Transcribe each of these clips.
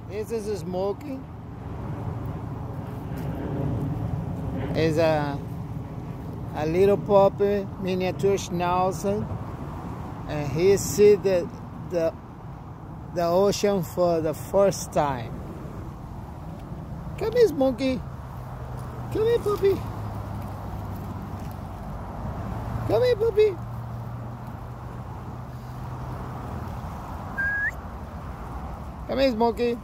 This is Smokey. Is a little puppy, miniature schnauzer, and he see the ocean for the first time. Come here, Smokey. Come here, puppy. Come here, puppy. Come here, Smokey.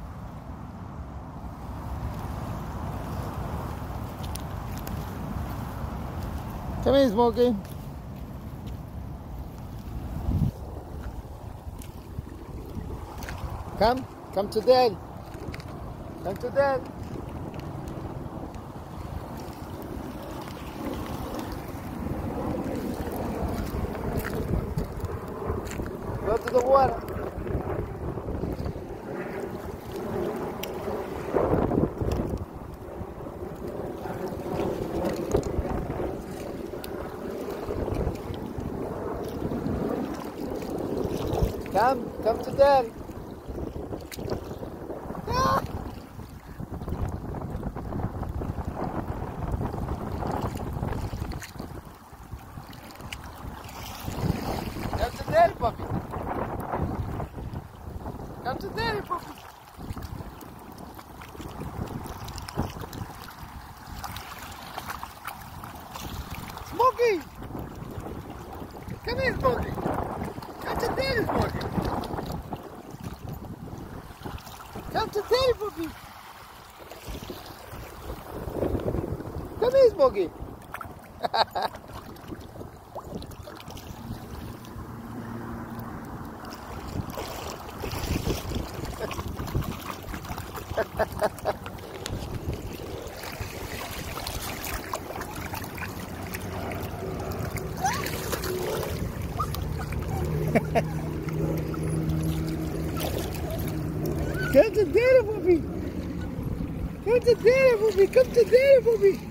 Come here, Smokey. Come to Dad. Come to Dad. Go to the water. Come to Daddy. Ah. Come to Daddy, puppy. Come to Daddy, puppy. Smokey! Come here, Smokey. Come to Daddy, Smokey. Come to Daddy, puppy. Come here, Smokey. Come to Daddy, puppy. Come to Daddy, puppy. Come to Daddy, puppy.